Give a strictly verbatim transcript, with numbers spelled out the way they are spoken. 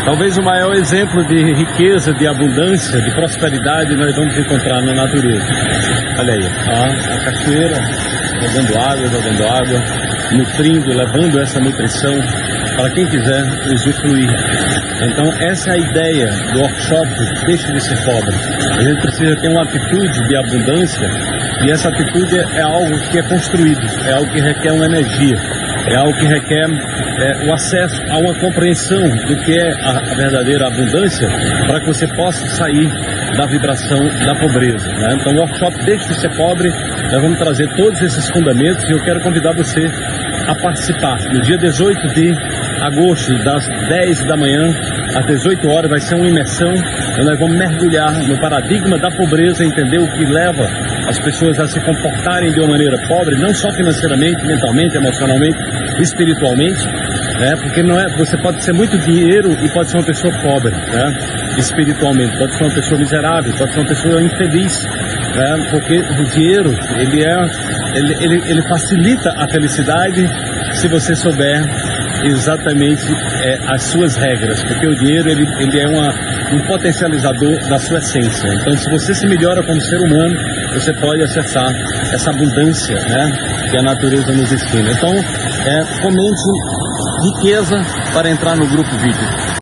Talvez o maior exemplo de riqueza, de abundância, de prosperidade nós vamos encontrar na natureza. Olha aí, ó, a cachoeira jogando água, jogando água, nutrindo, levando essa nutrição para quem quiser usufruir. Então essa é a ideia do workshop Deixe de Ser Pobre. A gente precisa ter uma atitude de abundância e essa atitude é algo que é construído, é algo que requer uma energia, é algo que requer é, o acesso a uma compreensão do que é a, a verdadeira abundância para que você possa sair da vibração da pobreza, né? Então o workshop Deixe de Ser Pobre, nós vamos trazer todos esses fundamentos e eu quero convidar você a participar. No dia dezoito de agosto, das dez da manhã às dezoito horas, vai ser uma imersão onde nós vamos mergulhar no paradigma da pobreza, entender o que leva as pessoas a se comportarem de uma maneira pobre, não só financeiramente, mentalmente, emocionalmente, espiritualmente, né? Porque não é, você pode ser muito dinheiro e pode ser uma pessoa pobre, né? Espiritualmente, pode ser uma pessoa miserável, pode ser uma pessoa infeliz, né? Porque o dinheiro, ele, é, ele, ele, ele facilita a felicidade se você souber exatamente é, as suas regras, porque o dinheiro ele, ele é uma, um potencializador da sua essência. Então se você se melhora como ser humano, você pode acessar essa abundância, né, que a natureza nos ensina. Então é, comente riqueza para entrar no grupo vídeo.